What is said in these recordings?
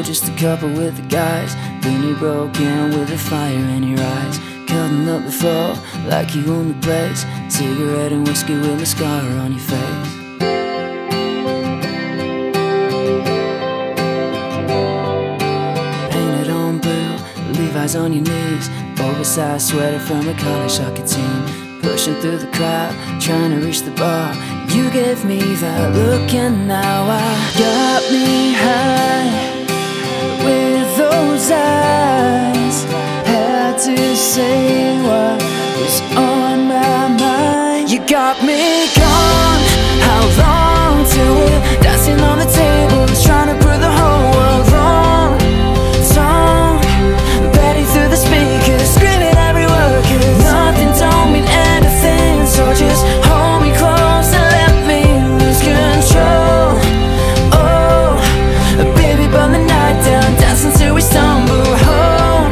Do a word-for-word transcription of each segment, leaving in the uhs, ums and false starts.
just a couple with the guys. Then you broke in with a fire in your eyes, cutting up the floor like you own the place. Cigarette and whiskey with a scar on your face. Painted on blue, Levi's on your knees, oversized sweater from a college soccer team. Pushing through the crowd, trying to reach the bar. You gave me that look and now I got me high with those eyes. Had to say what was on my mind. You got me gone. How long till we're dancing on the tables, trying to prove the whole world wrong? Song, ready through the speakers, screaming every word, 'cause nothing don't mean anything. So just hold me close and let me lose control. Oh, baby, burn the night down, dancing till we stumble home.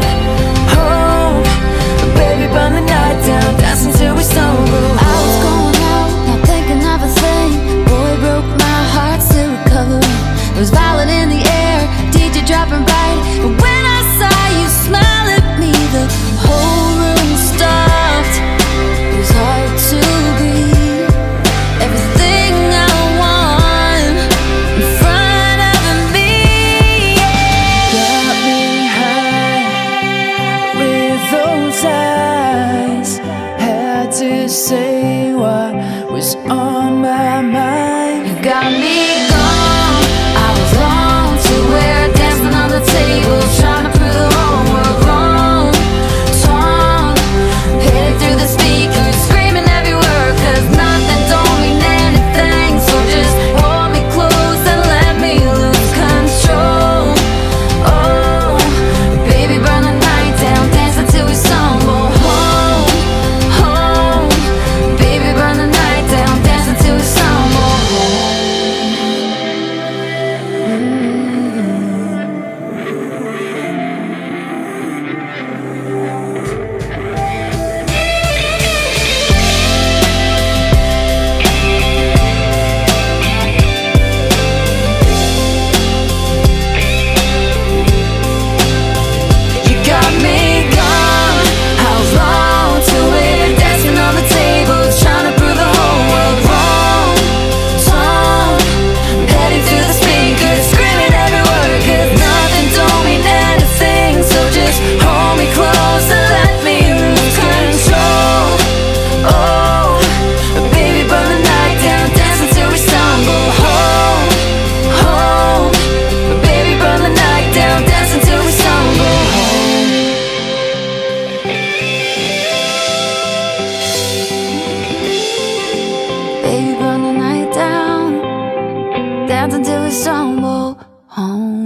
Home, baby, burn the night down, dancing till we stumble home. I was going out, not thinking of a thing. Boy, broke my heart, still recovering. It was violent in the air, D J dropping right. But when I saw you smile at me, the whole room stopped. It was hard to breathe. Everything I want in front of me, yeah. Got me high with those eyes. Had to say what was on my mind. You got me gone. I was long to wear, dancing on the table, trying to prove the whole world wrong. Song, headed through the speakers, screaming every word, 'cause nothing don't mean anything. So just hold me close and let me lose control. Oh, baby, burn the night down, dance until we stumble home. Home, baby, burn the night down, dance until we stumble home. You got me gone. How long till we're dancing on the tables, trying to prove the whole world wrong? Song, heading through the speakers, screaming every word, 'cause nothing don't mean anything. So just hold me close and let me lose control. Oh, baby, burn the night down, dance until we stumble home. Home, baby, burn the night down, dance until we stumble home. Baby, burn the night down, dance until we stumble home.